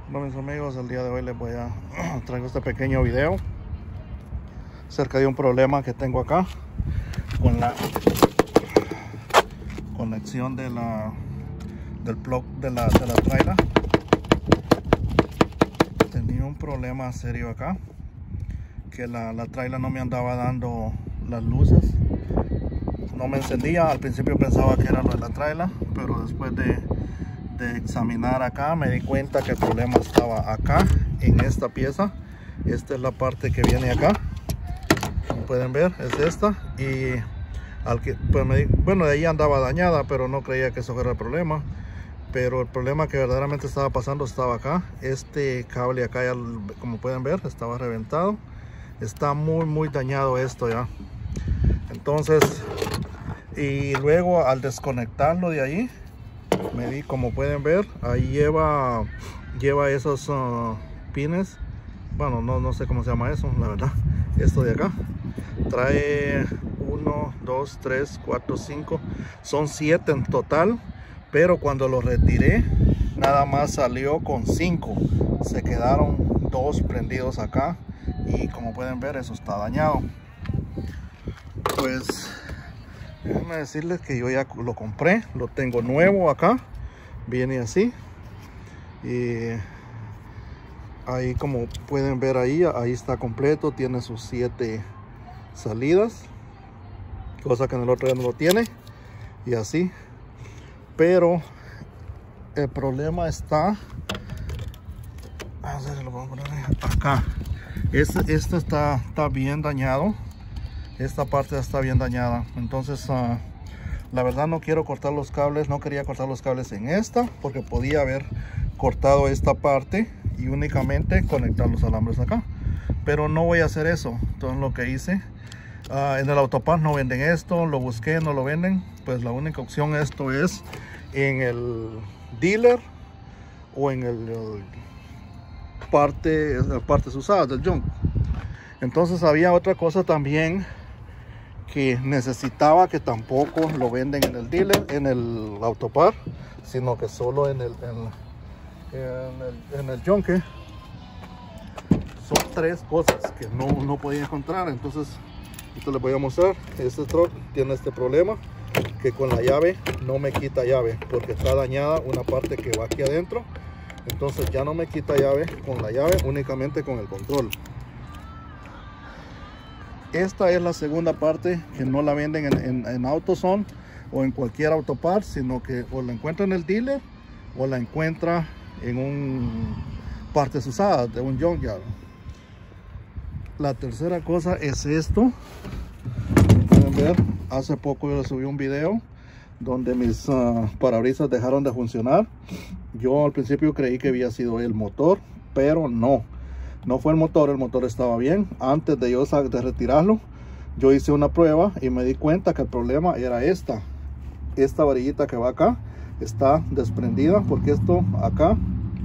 Bueno, mis amigos, el día de hoy les voy a traigo este pequeño video acerca de un problema que tengo acá con la conexión del plug de la trailer. Tenía un problema serio acá, que la trailer no me andaba dando las luces, no me encendía. Al principio pensaba que era lo de la trailer, pero después de examinar acá me di cuenta que el problema estaba acá en esta pieza. Esta es la parte que viene acá, como pueden ver, es esta. Y pues bueno, de ahí andaba dañada, pero no creía que eso fuera el problema. Pero el problema que verdaderamente estaba pasando estaba acá. Este cable acá, ya, como pueden ver, estaba reventado. Está muy dañado esto ya. Entonces, y luego al desconectarlo de ahí, me di, como pueden ver, ahí lleva esos pines. Bueno, no sé cómo se llama eso, la verdad. Esto de acá trae 1, 2, 3, 4, 5, son 7 en total, pero cuando lo retiré nada más salió con 5. Se quedaron 2 prendidos acá y como pueden ver eso está dañado. Pues déjenme decirles que yo ya lo compré, lo tengo nuevo acá, viene así. Y ahí, como pueden ver, ahí está completo, tiene sus 7 salidas, cosa que en el otro ya no lo tiene, y así. Pero el problema está, a ver, lo voy a poner acá. Este está bien dañado. Esta parte está bien dañada. Entonces la verdad no quiero cortar los cables. No quería cortar los cables en esta, porque podía haber cortado esta parte y únicamente conectar los alambres acá, pero no voy a hacer eso. Entonces lo que hice, en el Autopart no venden esto, lo busqué, no lo venden. Pues la única opción esto es en el dealer o en partes usadas del junk. Entonces había otra cosa también que necesitaba, que tampoco lo venden en el dealer, en el Autopart, sino que solo en el junkie. Son 3 cosas que no podía encontrar. Entonces esto les voy a mostrar. Este truck tiene este problema, que con la llave no me quita llave, porque está dañada una parte que va aquí adentro. Entonces ya no me quita llave con la llave, únicamente con el control. Esta es la segunda parte que no la venden en AutoZone o en cualquier Autopart, sino que o la encuentra en el dealer o la encuentra en un partes usadas de un junkyard. La tercera cosa es esto. Pueden ver, hace poco yo subí un video donde mis parabrisas dejaron de funcionar. Yo al principio creí que había sido el motor, pero no fue el motor estaba bien. Antes de yo retirarlo, yo hice una prueba y me di cuenta que el problema era esta varillita que va acá, está desprendida, porque esto acá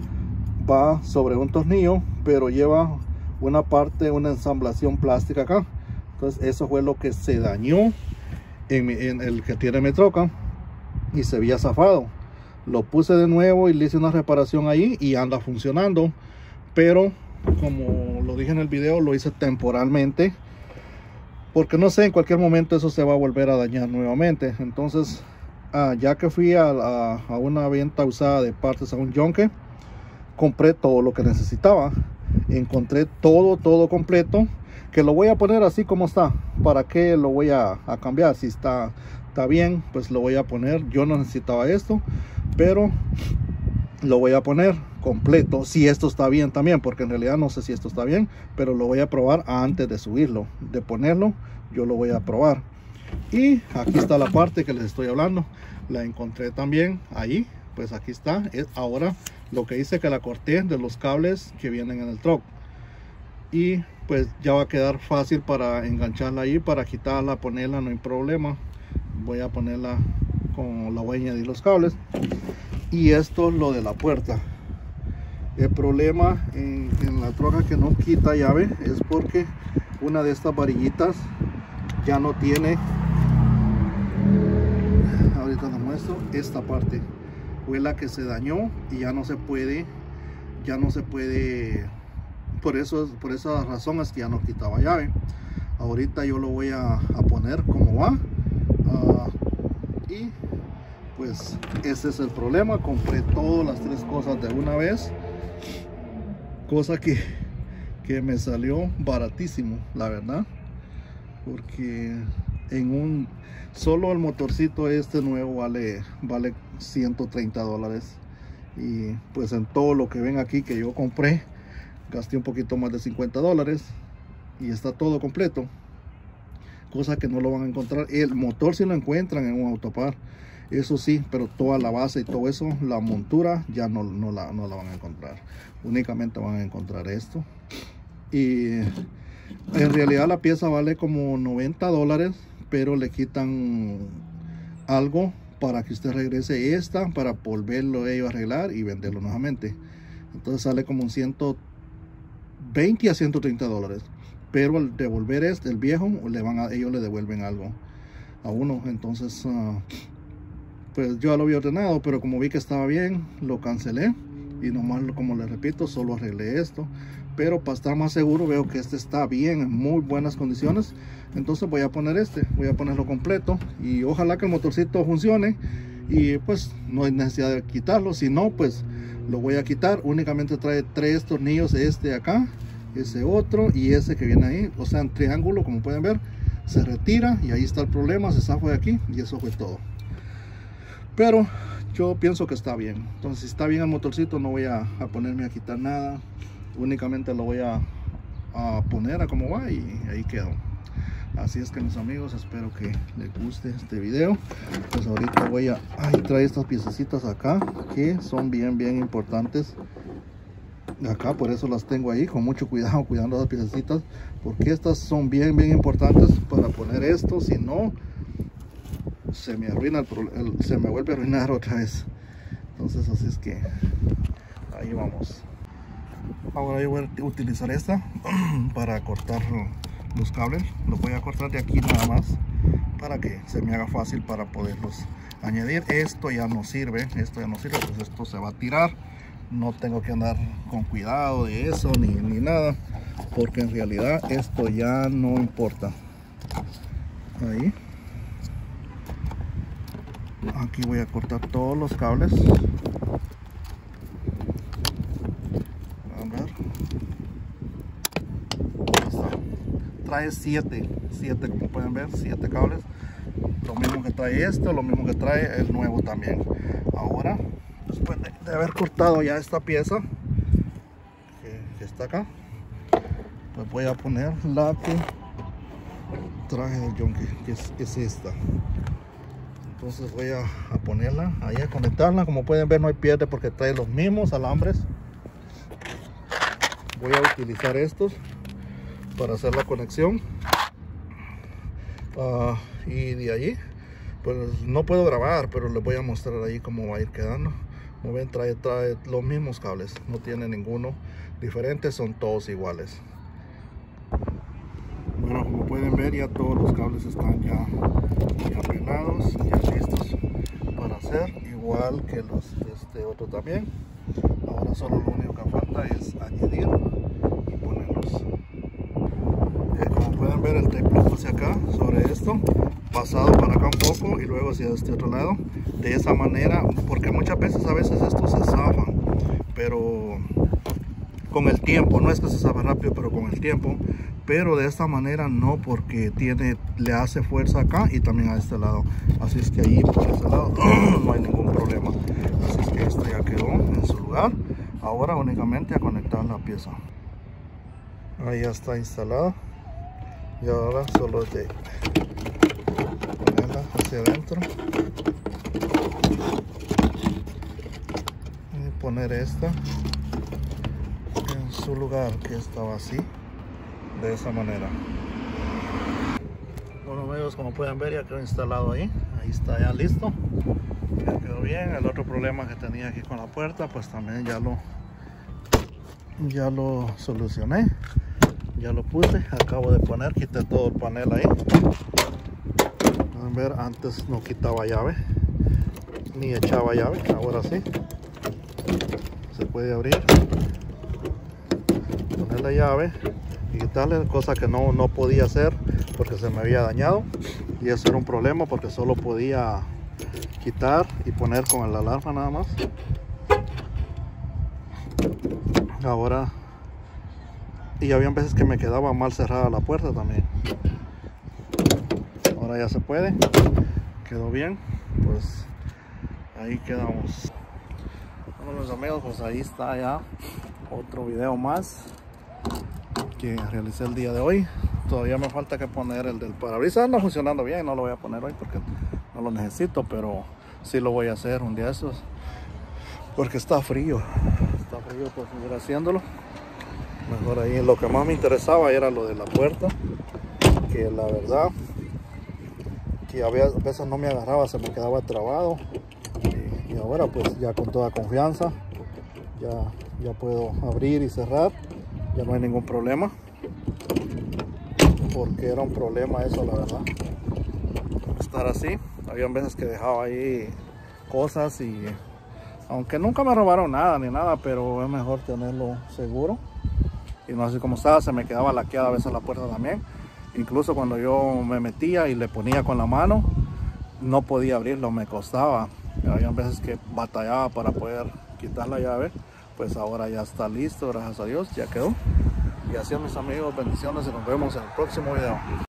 va sobre un tornillo, pero lleva una ensamblación plástica acá. Entonces eso fue lo que se dañó en el que tiene mi troca, y se había zafado. Lo puse de nuevo y le hice una reparación ahí y anda funcionando, pero como lo dije en el video, lo hice temporalmente, porque no sé, en cualquier momento eso se va a volver a dañar nuevamente. Entonces ya que fui a una venta usada de partes, a un junkie, compré todo lo que necesitaba. Encontré todo completo, que lo voy a poner así como está. ¿Para qué lo voy a cambiar? Si está bien, pues lo voy a poner. Yo no necesitaba esto, pero lo voy a poner completo, si esto está bien también, porque en realidad no sé si esto está bien, pero lo voy a probar antes de subirlo, de ponerlo. Yo lo voy a probar. Y aquí está la parte que les estoy hablando, la encontré también ahí. Pues aquí está. Ahora lo que hice, que la corté de los cables que vienen en el truck, y pues ya va a quedar fácil para engancharla ahí, para quitarla, ponerla, no hay problema. Voy a ponerla, con la voy a añadir los cables. Y esto es lo de la puerta. El problema en la troca que no quita llave es porque una de estas varillitas ya no tiene. Ahorita les muestro. Esta parte fue la que se dañó y ya no se puede ya no se puede, por esa razón es que ya no quitaba llave. Ahorita yo lo voy a poner como va. Y pues ese es el problema. Compré todas las 3 cosas de una vez, cosa que me salió baratísimo, la verdad, porque solo el motorcito este nuevo vale $130, y pues en todo lo que ven aquí que yo compré gasté un poquito más de $50 y está todo completo, cosa que no lo van a encontrar. El motor sí lo encuentran en un Autopar, eso sí, pero toda la base y todo eso, la montura ya no la van a encontrar. Únicamente van a encontrar esto, y en realidad la pieza vale como $90, pero le quitan algo para que usted regrese esta para volverlo ellos a arreglar y venderlo nuevamente. Entonces sale como un $120 a $130, pero al devolver el viejo ellos le devuelven algo a uno. Entonces pues yo ya lo había ordenado, pero como vi que estaba bien, lo cancelé, y nomás, como les repito, solo arreglé esto. Pero para estar más seguro, veo que este está bien, en muy buenas condiciones, entonces voy a ponerlo completo, y ojalá que el motorcito funcione, y pues no hay necesidad de quitarlo. Si no, pues lo voy a quitar. Únicamente trae 3 tornillos, este acá, ese otro y ese que viene ahí, o sea, en triángulo, como pueden ver. Se retira y ahí está el problema, se zafa de aquí, y eso fue todo. Pero yo pienso que está bien. Entonces, si está bien el motorcito, no voy a ponerme a quitar nada, únicamente lo voy a poner a como va, y ahí quedó. Así es que, mis amigos, espero que les guste este video. Pues ahorita voy a traer estas piececitas acá, que son bien importantes acá, por eso las tengo ahí con mucho cuidado, cuidando las piececitas, porque estas son bien importantes para poner esto. Si no, se me arruina se me vuelve a arruinar otra vez. Entonces, así es que ahí vamos. Ahora yo voy a utilizar esta para cortar los cables. Los voy a cortar de aquí nada más, para que se me haga fácil para poderlos añadir. Esto ya no sirve, pues esto se va a tirar. No tengo que andar con cuidado de eso ni nada, porque en realidad esto ya no importa. Ahí, aquí voy a cortar todos los cables. Trae 7 como pueden ver, 7 cables, lo mismo que trae esto, lo mismo que trae el nuevo también. Ahora, después de haber cortado ya esta pieza que está acá, pues voy a poner la que traje del Junkie, que es esta. Entonces voy a ponerla ahí, a conectarla. Como pueden ver, no hay pierde porque trae los mismos alambres. Voy a utilizar estos para hacer la conexión, y de allí pues no puedo grabar, pero les voy a mostrar ahí cómo va a ir quedando. Como ven, trae los mismos cables, no tiene ninguno diferente, son todos iguales. Bueno, como pueden ver, ya todos los cables están ya pelados, ya listos para hacer, igual que los de este otro también. Ahora solo lo único que falta es añadir y ponerlos. Como pueden ver, el tape lo puse acá sobre esto, pasado para acá un poco y luego hacia este otro lado, de esa manera, porque muchas veces estos se zafan, pero con el tiempo, no es que se zafa rápido, pero con el tiempo. Pero de esta manera no, porque le hace fuerza acá y también a este lado, así es que ahí por este lado no hay ningún problema. Así es que esto ya quedó en su lugar. Ahora únicamente a conectar la pieza. Ahí ya está instalada, y ahora solo es de ponerla hacia adentro y poner esta en su lugar, que estaba así, de esa manera. Bueno, amigos, como pueden ver, ya quedó instalado ahí está ya listo, ya quedó bien. El otro problema que tenía aquí con la puerta, pues también ya lo solucioné. Ya lo puse, acabo de poner, quité todo el panel ahí. Pueden ver, antes no quitaba llave ni echaba llave, ahora sí se puede abrir poner la llave y quitarle, cosa que no podía hacer porque se me había dañado, y eso era un problema porque solo podía quitar y poner con la alarma nada más. Ahora, y había veces que me quedaba mal cerrada la puerta también. Ahora ya se puede, quedó bien. Pues ahí quedamos. Bueno, los amigos, pues ahí está ya otro video más que realicé el día de hoy. Todavía me falta que poner el del parabrisas. Anda funcionando bien, no lo voy a poner hoy porque no lo necesito, pero sí lo voy a hacer un día de esos porque está frío por seguir haciéndolo. Mejor ahí, lo que más me interesaba era lo de la puerta, que la verdad que a veces no me agarraba, se me quedaba trabado, y ahora pues ya con toda confianza ya puedo abrir y cerrar, ya no hay ningún problema, porque era un problema eso, la verdad, estar así. Había veces que dejaba ahí cosas, y aunque nunca me robaron nada ni nada, pero es mejor tenerlo seguro. Y no así como estaba, se me quedaba laqueada a veces la puerta también. Incluso cuando yo me metía y le ponía con la mano, no podía abrirlo, me costaba. Había veces que batallaba para poder quitar la llave. Pues ahora ya está listo, gracias a Dios, ya quedó. Y así, mis amigos, bendiciones, y nos vemos en el próximo video.